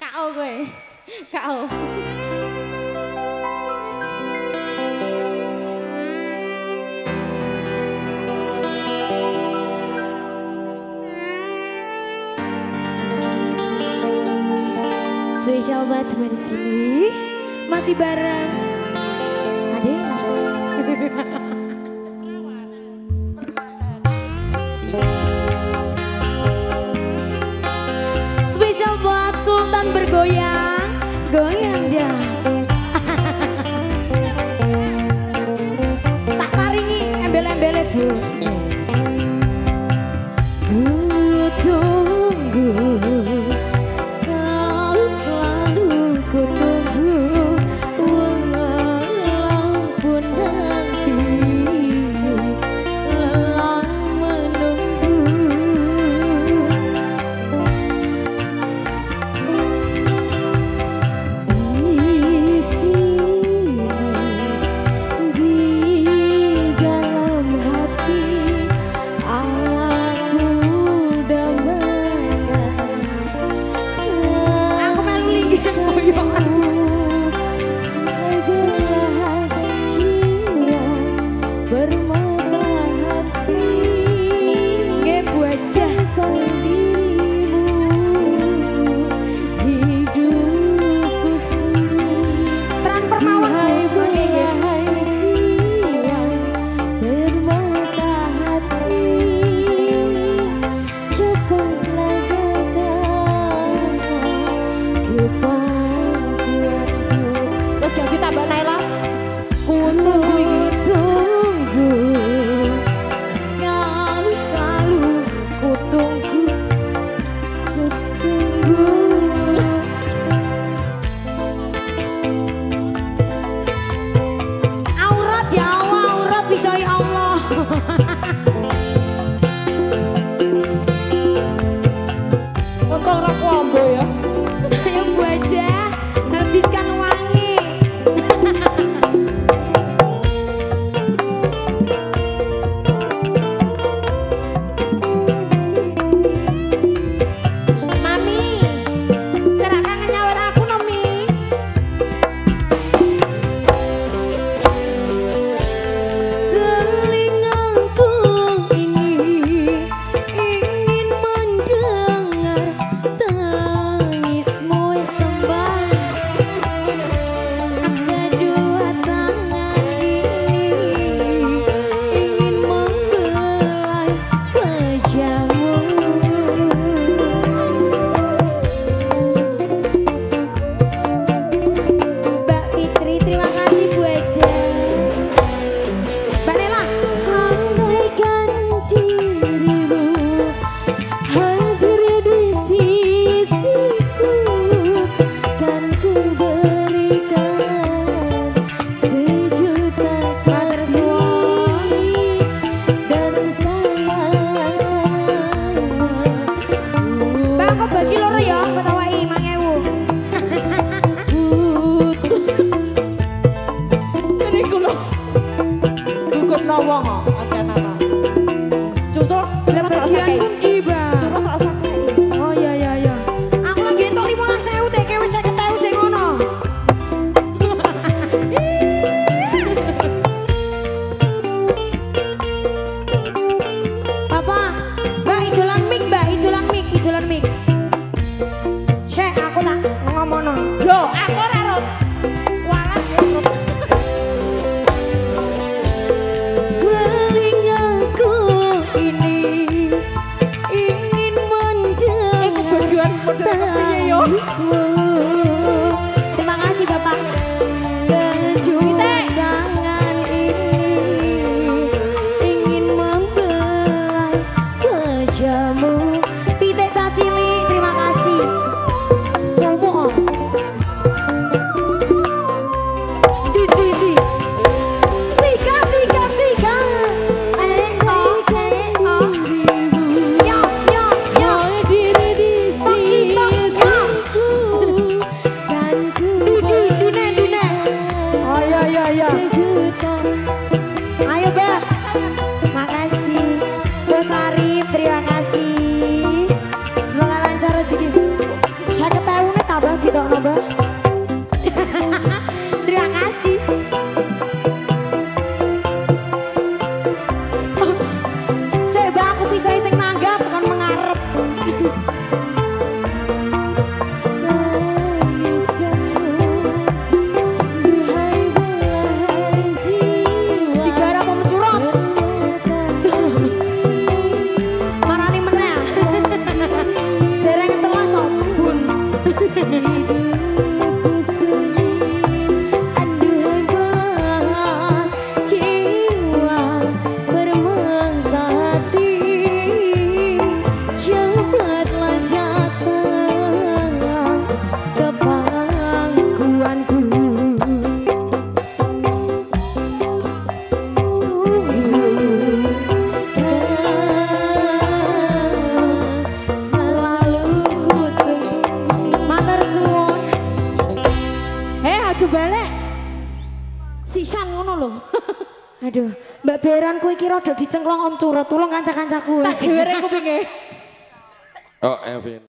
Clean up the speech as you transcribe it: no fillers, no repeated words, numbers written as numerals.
KO gue. KO. Spesial buat semua di sini. Masih bareng Adela. Spesial buat Sultan bergoyang, goyang dah. Tak paringi embel-embele bu. Ku tunggu, kau selalu ku tunggu, walaupun nanti lelah menunggu. Di sini, di dalam hati, aku damaikan. Aku malu lagi boyongan. Adalah jiwa bermata hati, nggih wajah dirimu hidupku sini. Terang permawon wahai jiwa bermata hati, cepatlah datang ke panggilanku. Terus gak ditambah Naila. Ku tunggu, kau selalu ku tunggu, ku tunggu. Aurat ya Allah, aurat bisa ya Allah. Untuk raku ambo ya. Ayo Bu aja, habiskan wangi. Mami, gerak kangen nyawer aku no Mi. Telingaku ini ingin mendengar tangismu sembah. Kedua tangan ini ingin membelai wajahmu. Mbak Fitri, terima kasih Bu Eja. Mbak Nela, andaikan dirimu hadir di sisiku, kan ku berikan sejuta kasih dan sayang. Mbak, kok bagi loro ya, ketawai 5.000. Ini kulo. Gugup nawang aja nana. Contoh, Lah bagian kunci, Bang. contoh tak usah kayak. Oh iya iya iya. Aku lagi entuk 15.000 teh kowe 50.000 sing ngono. Apa? Mbak ijolan mic, Mbak ijolan mic, ijolan mic. Syek aku tak ngomongno. Loh, aku ora rot. Walas ya rot. Telingaku ini ingin mendengar tangismu. Terima kasih Bapak. Kedua tangan ini ingin membelai wajahmu. Pitik Cacili, terima kasih. Sopo? Di. Sikat. Yo. Hadir di sisiku, tambah tidak nambah. Terima kasih. Seba aku bisa sing nanggap bukan mengarep. Balik sisan ngono lho. Aduh, Mbak Beran kuwi kira rada dicengklong Om Curut, tolong kanca-kancaku. Tak dhewe kupinge. Oh, Evin.